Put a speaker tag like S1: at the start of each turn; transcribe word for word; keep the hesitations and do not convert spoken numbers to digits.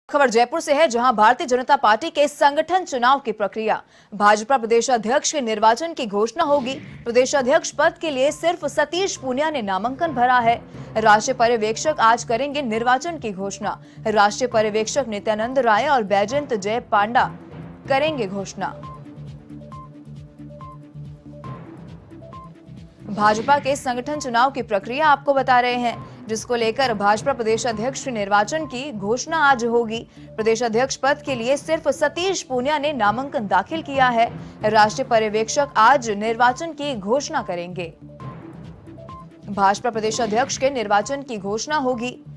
S1: खबर जयपुर से है, जहां भारतीय जनता पार्टी के संगठन चुनाव की प्रक्रिया भाजपा प्रदेशाध्यक्ष के निर्वाचन की घोषणा होगी। प्रदेशाध्यक्ष पद के लिए सिर्फ सतीश पूनिया ने नामांकन भरा है। राष्ट्रीय पर्यवेक्षक आज करेंगे निर्वाचन की घोषणा। राष्ट्रीय पर्यवेक्षक नित्यानंद राय और बैजयंत जय पांडा करेंगे घोषणा। भाजपा के संगठन चुनाव की प्रक्रिया आपको बता रहे हैं, जिसको लेकर भाजपा प्रदेशाध्यक्ष निर्वाचन की घोषणा आज होगी। प्रदेशाध्यक्ष पद के लिए सिर्फ सतीश पूनिया ने नामांकन दाखिल किया है। राष्ट्रीय पर्यवेक्षक आज निर्वाचन की घोषणा करेंगे। भाजपा प्रदेशाध्यक्ष के निर्वाचन की घोषणा होगी।